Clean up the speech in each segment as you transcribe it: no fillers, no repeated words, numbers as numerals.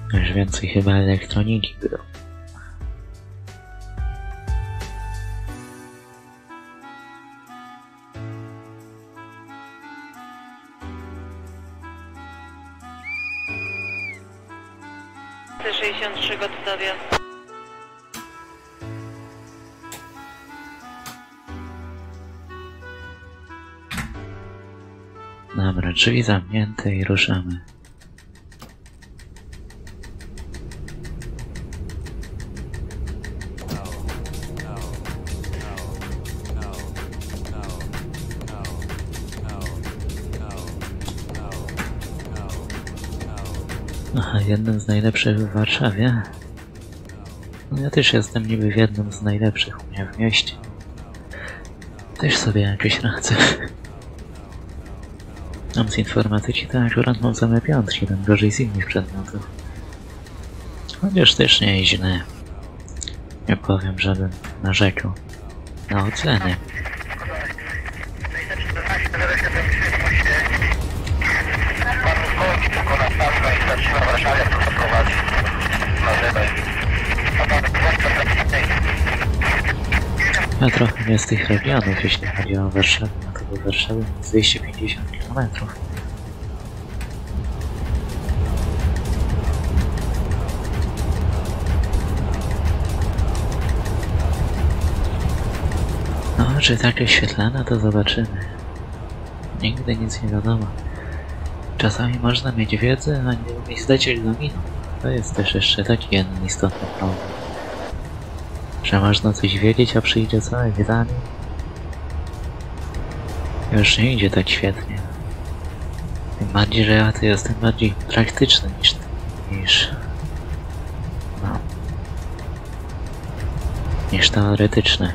Już więcej chyba elektroniki było. C63 gotów do wjazdu. Dobra, drzwi zamknięte i ruszamy. Aha, jednym z najlepszych w Warszawie. No ja też jestem niby w jednym z najlepszych u mnie w mieście. Też sobie jakieś radzę. Tam z informatyki to akurat mam same piątki, tam gorzej z innych przedmiotów. Chociaż też nie jest źle. Nie powiem, żebym narzekał na oceny. Ja trochę nie z tych regionów, jeśli chodzi o Warszawę, no to do Warszawy jest 250 km. No, czy takie świetlane, to zobaczymy. Nigdy nic nie wiadomo. Czasami można mieć wiedzę, a nie umieć zdać egzaminu. To jest też jeszcze taki jeden istotny problem. Że można coś wiedzieć, a przyjdzie cały egzamin. Już nie idzie tak świetnie. Tym bardziej, że ja to jestem bardziej praktyczny niż teoretyczny.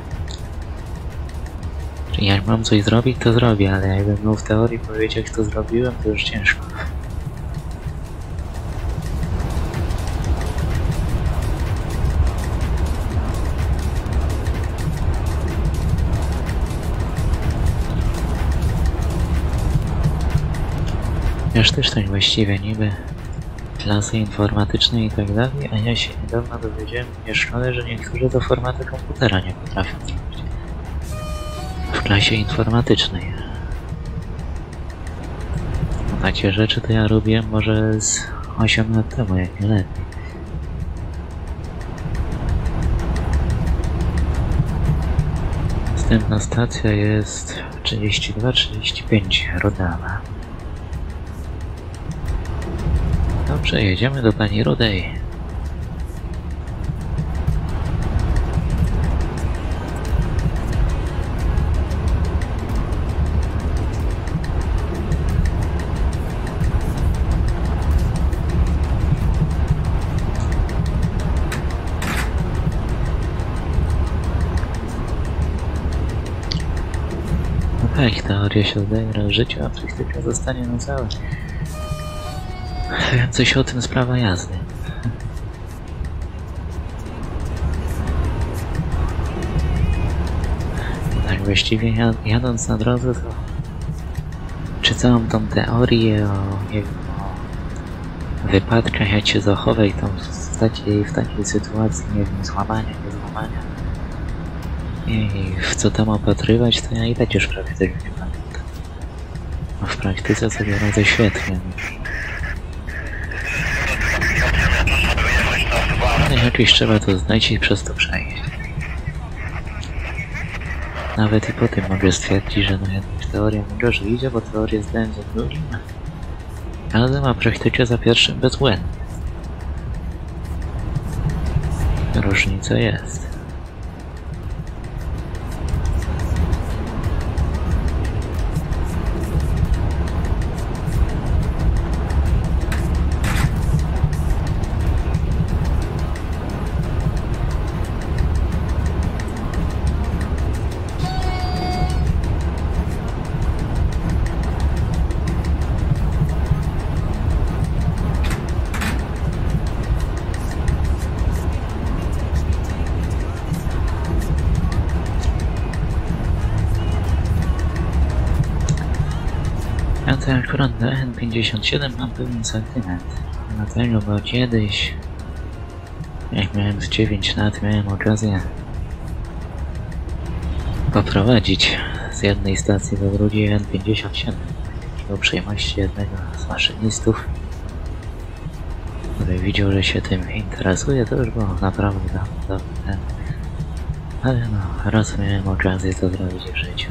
Czyli jak mam coś zrobić, to zrobię, ale jakbym miał w teorii powiedzieć, jak to zrobiłem, to już ciężko. Wiesz, też tak właściwie niby klasy informatyczne i tak dalej, a ja się niedawno dowiedziałem w szkole, że niektórzy to formaty komputera nie potrafią zrobić. W klasie informatycznej. No, takie rzeczy to ja robiłem może z 8 lat temu, jak nie lepiej. Następna stacja jest 32-35 Rodawa. Dobrze, jedziemy do pani Rudej. No tak, teoria się zdaje raz w życiu, a praktyka zostanie na całe. Wiem coś o tym z prawa jazdy. Tak właściwie jadąc na drodze, to czy całą tą teorię o, nie wiem, o wypadkach, jak się zachować tam w takiej sytuacji, nie wiem, złamania, nie złamania i w co tam opatrywać, to ja i tak już prawie tego nie pamiętam. A w praktyce sobie radzę świetnie. Jakoś trzeba to znać i przez to przejść. Nawet i po tym mogę stwierdzić, że no jednak teoria mi gorzej idzie, bo teorię zdałem za drugim, a praktykę za pierwszym bezbłędnie. Różnica jest. Ja to akurat do N57 mam pewien sentyment. Dlatego, bo kiedyś, jak miałem z 9 lat, miałem okazję poprowadzić z jednej stacji do drugiej N57 do uprzejmości jednego z maszynistów, który widział, że się tym interesuje. To już było naprawdę dawno. Ale no, raz miałem okazję to zrobić w życiu.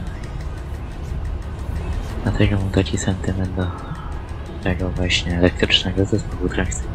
Dlatego mam taki sentyment do tego właśnie elektrycznego zespołu trakcyjnego.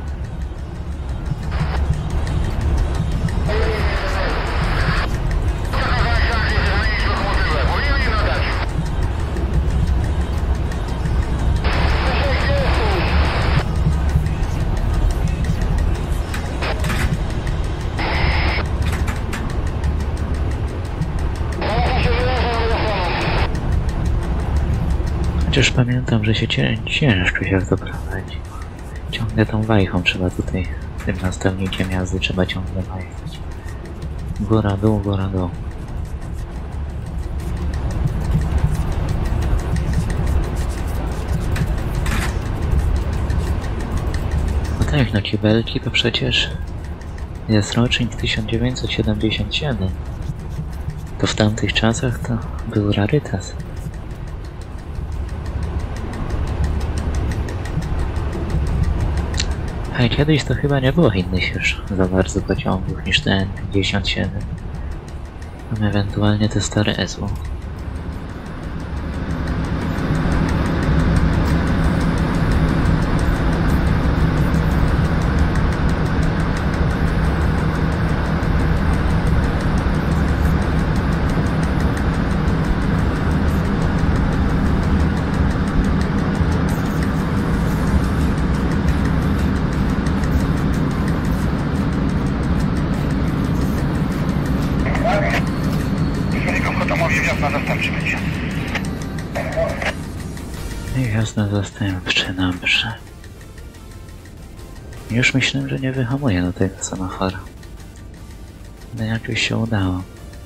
Chociaż pamiętam, że się ciężko się to prowadzi. Ciągle tą wajchą trzeba tutaj, tym następnikiem jazdy trzeba ciągle wajchać. Góra, dół, góra, dół. No tak, no kibelki to przecież jest rocznik 1977. To w tamtych czasach to był rarytas. A kiedyś to chyba nie było innych już za bardzo pociągów niż ten 57. Tam ewentualnie te stare SU. Jasne, zastępczy, dobrze. Już myślałem, że nie wyhamuję do tego semafora. Ale jakoś się udało.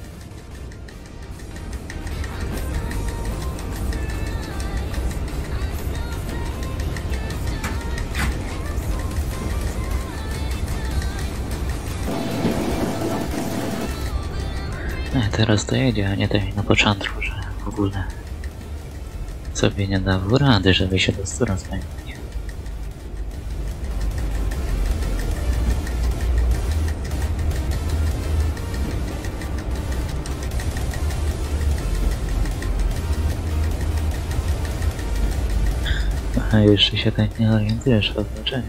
Teraz to jedzie, a nie tak jak na początku, że w ogóle sobie nie dawał rady, żeby się do stu rozpędzić. A jeszcze się tak nie orientujesz w otoczeniu.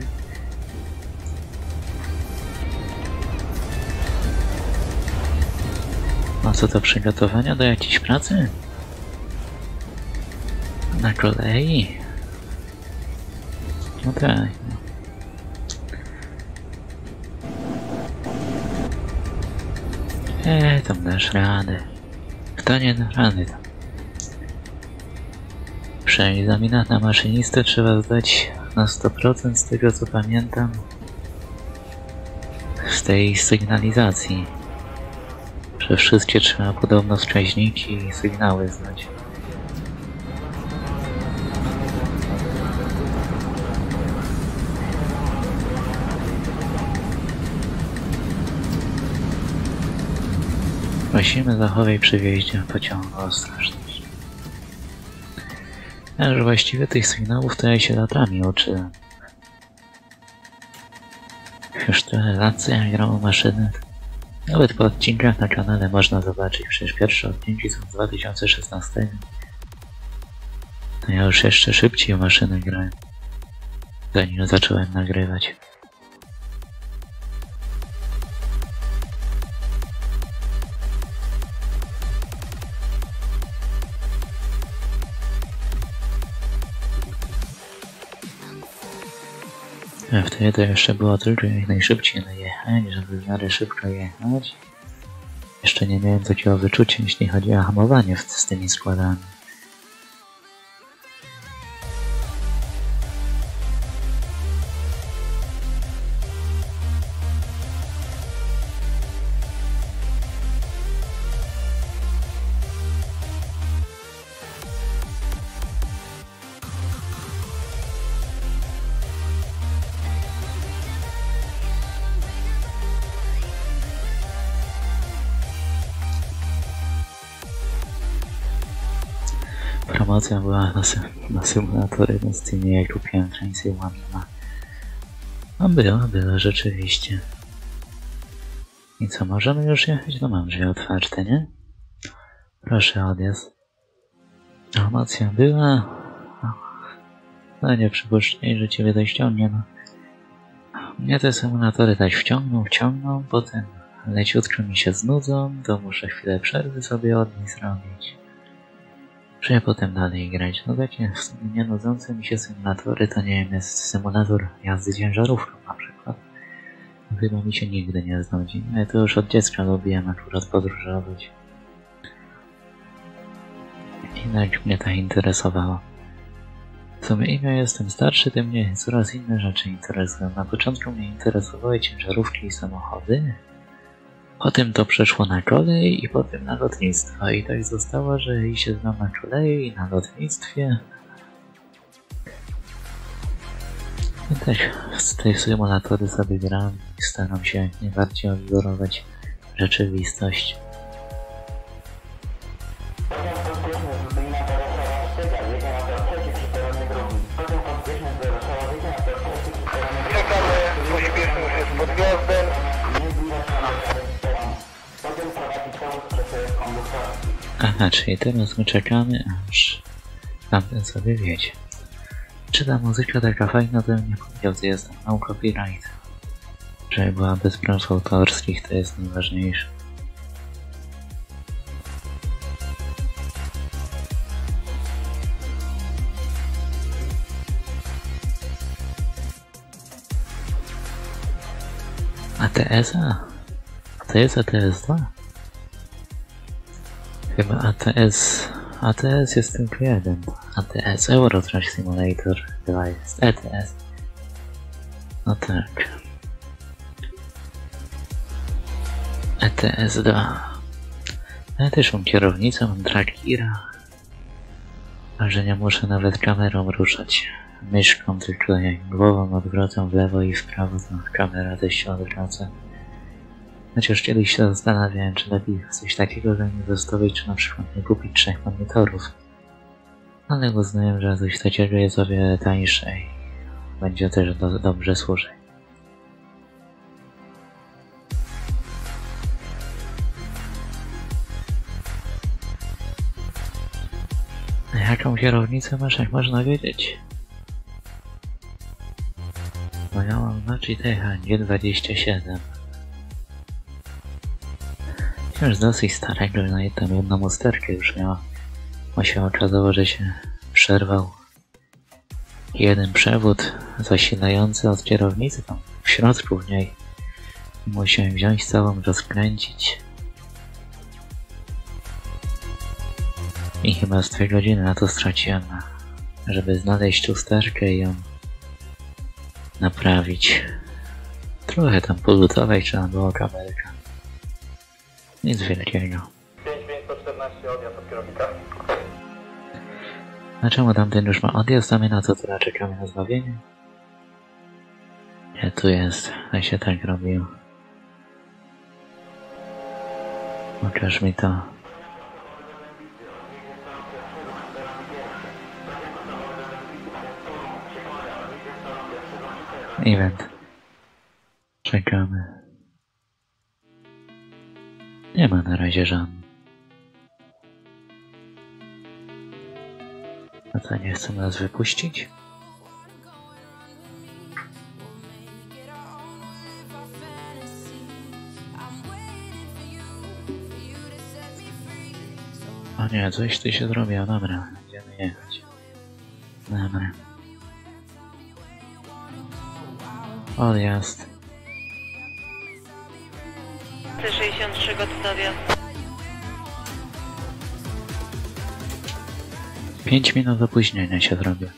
A co to, przygotowania do jakiejś pracy? Na kolei? No tak. Tam dasz radę. Kto nie da rady tam? Przy egzaminach na maszynistę trzeba zdać na 100% z tego, co pamiętam. Z tej sygnalizacji. Że wszystkie trzeba podobno wskaźniki i sygnały znać. Prosimy, zachowaj przy wjeździe pociągu ostrożność. Aż właściwie tych sygnałów to ja się latami uczyłem. Już tyle lat, co ja grałem maszyny. Nawet po odcinkach na kanale można zobaczyć, przecież pierwsze odcinki są z 2016. To ja już jeszcze szybciej w maszyny grałem, zanim zacząłem nagrywać. A wtedy to jeszcze było tylko jak najszybciej najechać, żeby w miarę szybko jechać. Jeszcze nie miałem takiego wyczucia, jeśli chodzi o hamowanie z tymi składami. promocja była na symulatory, więc ty nie kupiłem Trainsie One. No było rzeczywiście. I co, możemy już jechać? No mam drzwi otwarte, nie? Proszę odjazd. Promocja była. No nie przypuszczaj, że ciebie to ściągnie, no. Mnie te symulatory tak wciągną, potem leciutko mi się znudzą, to muszę chwilę przerwy sobie od nich zrobić. Żeby potem dalej grać. No takie nie nudzące mi się symulatory, to nie wiem, jest symulator jazdy ciężarówką na przykład. Chyba mi się nigdy nie znudzi. Ja to już od dziecka lubiłem akurat podróżować. I tak mnie to interesowało. W sumie im ja jestem starszy, tym mnie coraz inne rzeczy interesują. Na początku mnie interesowały ciężarówki i samochody. Potem to przeszło na kolej i potem na lotnictwo. I tak zostało, że i się znam na kolei i na lotnictwie. I też z tej symulatory sobie gram i staram się jak najbardziej odwzorować rzeczywistość. Aha, czyli teraz my czekamy, aż tamten sobie wiedzie. Czy ta muzyka taka fajna, to bym nie powiedział, że jest no copyright. Żeby była bez praw autorskich, to jest najważniejsze. ATS-a? To jest ATS-2? Chyba ATS jest tylko jeden. ATS, Euro Truck Simulator 2 jest ETS. No tak. ETS 2. Ja też mam kierownicę, mam trackira. A że nie muszę nawet kamerą ruszać. Myszką, tylko jak głową odwracam w lewo i w prawo, to kamera też się odwraca. Chociaż kiedyś się zastanawiałem, czy lepiej coś takiego zainwestować, czy na przykład nie kupić 3 monitorów. Ale uznałem, że coś takiego jest o wiele tańsze i będzie też dobrze służyć. A jaką kierownicę masz, jak można wiedzieć? Bo ja mam Logitech G27. Już dosyć starego, no tam jedną usterkę już miała. Bo się okazało, że się przerwał jeden przewód zasilający od kierownicy tam w środku w niej. Musiałem wziąć całą, rozkręcić. I chyba z 2 godziny na to straciłem, żeby znaleźć usterkę i ją naprawić. Trochę tam polutować trzeba było kabelka. Nic wielkiego. 5114 odjazd od kierownika. A czemu tamten już ma odjazd, a my na co teraz czekamy na zbawienie? Nie, tu jest, a się tak robił. Pokaż mi to. Event. Czekamy. Nie ma na razie żadnych. A to nie chcą nas wypuścić? O nie, coś tu się zrobiło, dobra, będziemy jechać. Dobra. Odjazd. C63 gotów do wjazdu. 5 minut opóźnienia się zrobię.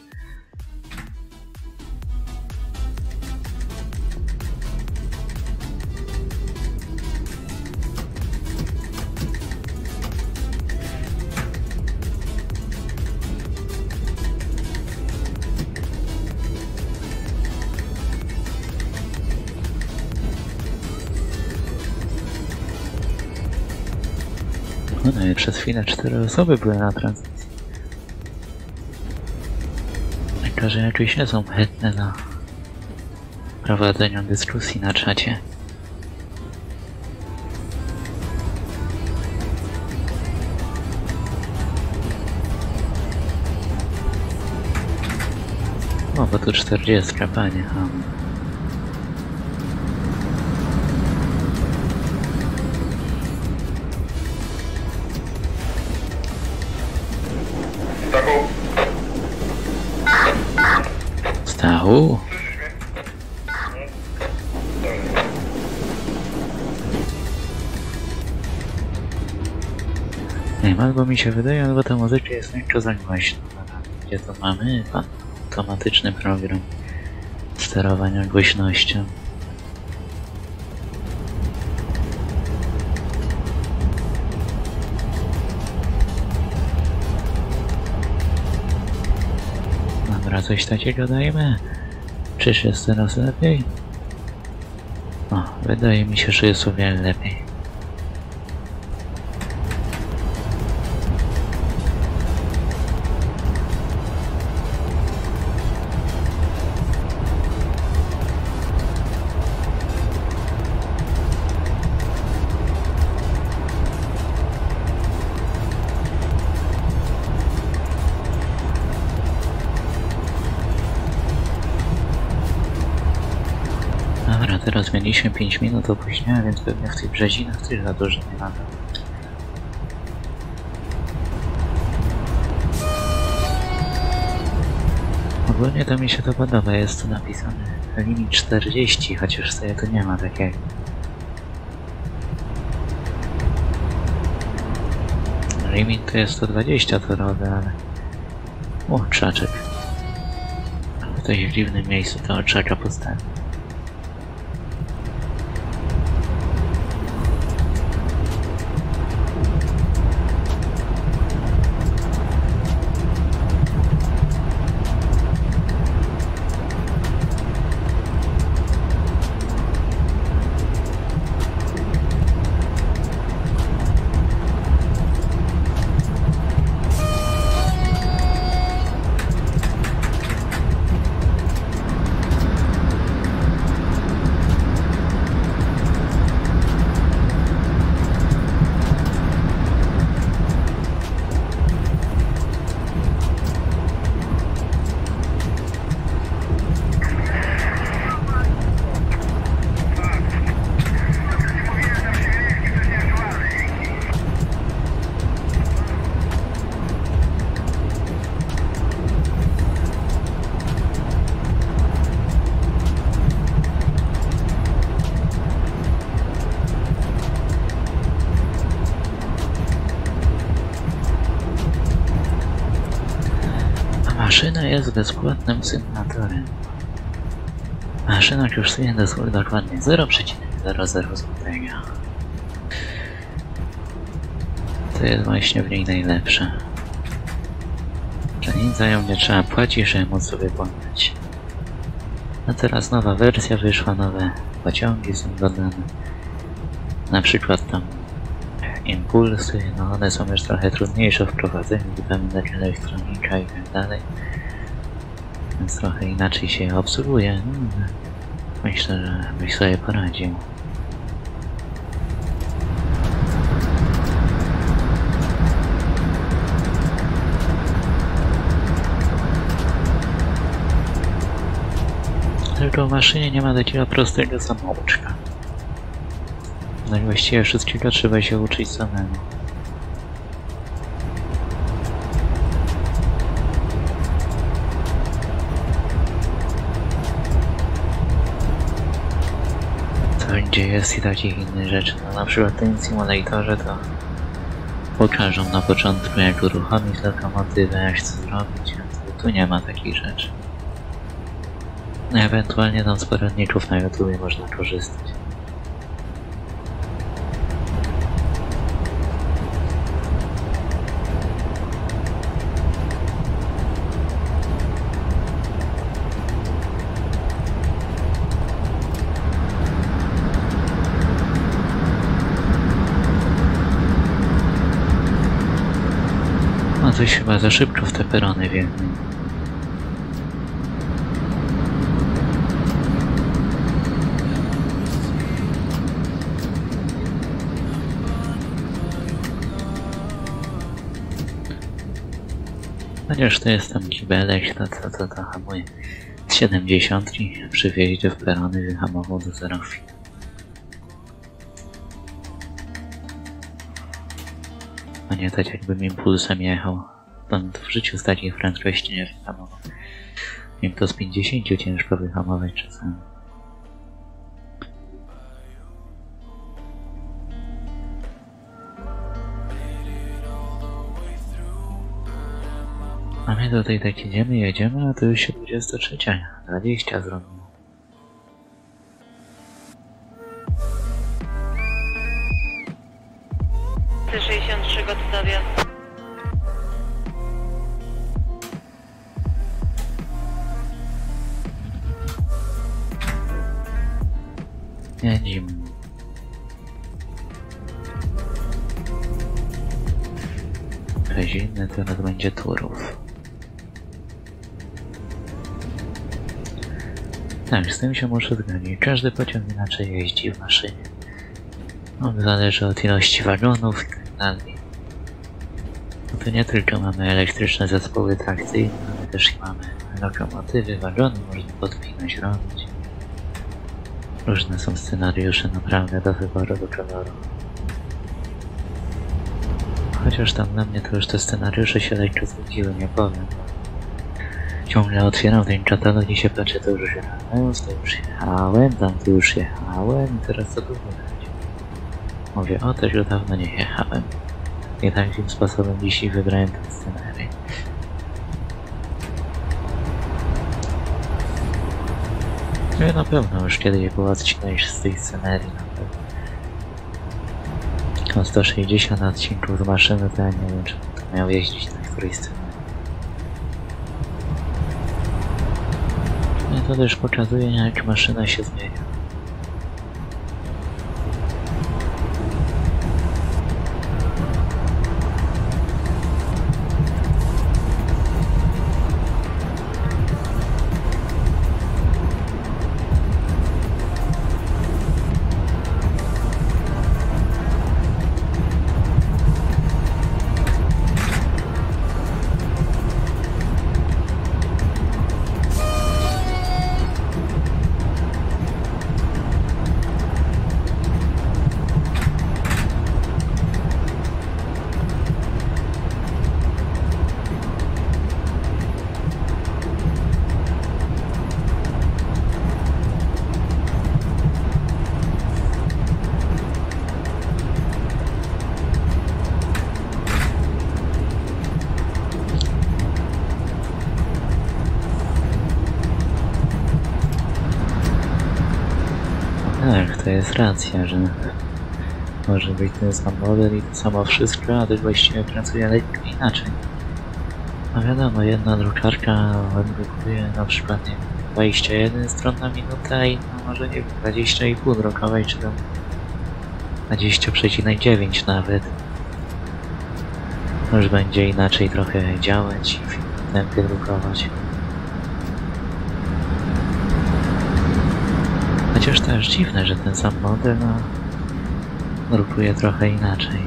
No i przez chwilę 4 osoby były na transmisji. Dziennikarze jakoś nie są chętne na prowadzenie dyskusji na czacie. O, bo tu 40, panie. Stachu? Nie wiem, albo mi się wydaje, albo ta muzyka jest lekko za głośna. Gdzie to mamy? Automatyczny program sterowania głośnością. Dobra, coś takiego dajmy. Czyż jest teraz lepiej? O, wydaje mi się, że jest o wiele lepiej. Dobra, teraz mieliśmy 5 minut opóźnienia, więc pewnie w tych brzezinach też za dużo nie mamy. Ogólnie to mi się to podoba, jest tu napisane limit 40, chociaż sobie tu nie ma takiego. Limit to jest 120 torowy, ale... O, krzaczek. Ktoś w dziwnym miejscu to oczaka postawił. Maszyna jest bezpłatnym symulatorem. Maszyna kosztuje dokładnie 0,00 zł. To jest właśnie w niej najlepsze. Że nic za nią nie trzeba płacić, żeby móc sobie płynąć. A teraz nowa wersja wyszła, nowe pociągi są dodane. Na przykład tam impulsy, no one są już trochę trudniejsze w prowadzeniu, wypominać elektronika i tak dalej. Więc trochę inaczej się je obsługuje. Myślę, że byś sobie poradził. Tylko w maszynie nie ma takiego prostego samouczka. No i właściwie wszystkiego trzeba się uczyć samemu. To gdzie jest i takich innych rzeczy. No na przykład w tym simulatorze to pokażą na początku, jak uruchomić lokomotywę, jak co zrobić, a tu nie ma takich rzeczy. No ewentualnie tam z poradników na YouTube można korzystać. No coś chyba za szybko w te perony wjechałem. Chociaż to jest tam kibelek, to hamuje. Z 70 przy wjeździe w perony wyhamował do 0 chwil. A nie tak jakbym impulsem jechał. On w życiu z takiej prędkości nie wyhamował. Wiem to z 50 ciężko wyhamować czasami. A my tutaj tak jedziemy, a to już się 23, 20 zrobiło. C63 gotów do wjazdu. Jedziemy. Zimny, teraz będzie Turów. Tak, z tym się muszę zgodzić. Każdy pociąg inaczej jeździ w maszynie. On zależy od ilości wagonów i tak dalej. No to nie tylko mamy elektryczne zespoły trakcyjne, ale też i mamy lokomotywy, wagony, można podpinać, robić. Różne są scenariusze naprawdę do wyboru, do koloru. Chociaż tam dla mnie to już te scenariusze się lekko znudziły, nie powiem. Ciągle otwieram ten katalog i się patrzę, to już jechałem, tam to już jechałem i teraz co tu wybrać? Mówię, o tego dawno nie jechałem. I takim sposobem dzisiaj wybrałem ten scenariusz. No na pewno już kiedyś było odcinać z tej scenerii, na pewno. O 160 odcinków z maszyny, to ja nie wiem, czy to miał jeździć na której scenie. No to też pokazuje, jak maszyna się zmienia. Tak, to jest racja, że może być ten sam model i to samo wszystko, a to właściwie pracuje lekko inaczej. No wiadomo, jedna drukarka drukuje na przykład nie wiem, 21 stron na minutę, a inna może nie wiem, 20,5 drukowej, czy tam 20,9 nawet. Już będzie inaczej trochę działać i w tempie drukować. Chociaż to jest dziwne, że ten sam model drukuje trochę inaczej.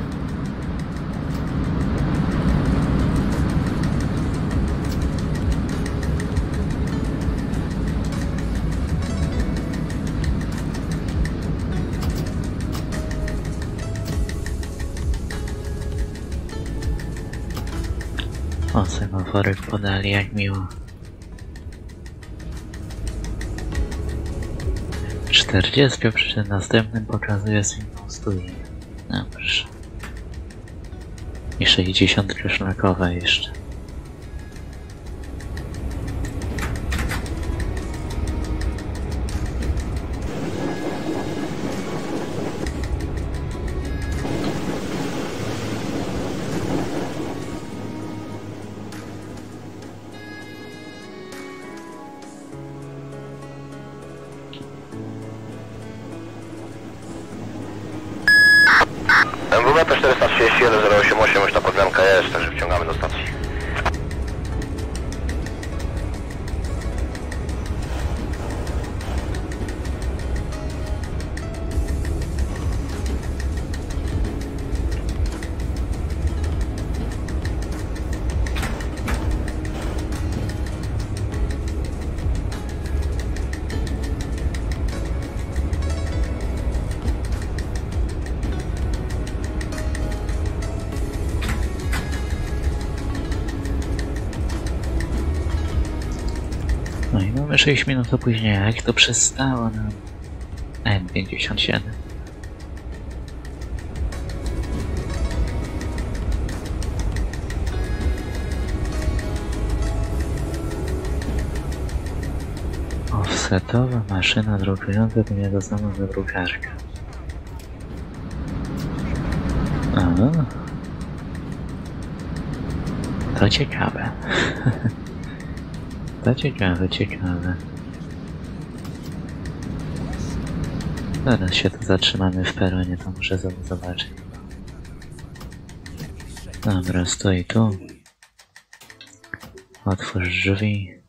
O, semafory podali, jak miło. 40 przy następnym pokazuje sygnał stój. Dobrze. I 60 szlakowe jeszcze. MWB to 431-088, już ta podmianka jest, także wciągamy do stacji. No i mamy 6 minut opóźnienia. Jak to przestało nam? N57. Offsetowa maszyna drukująca to nie do samo za drukarkę. Aha. To ciekawe. To ciekawe, ciekawe. Zaraz się tu zatrzymamy w peronie, to muszę zobaczyć. Dobra, stoi tu. Otwórz drzwi.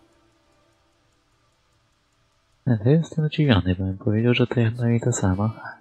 Ja jestem zdziwiony, bo bym powiedział, że to jedno i to samo.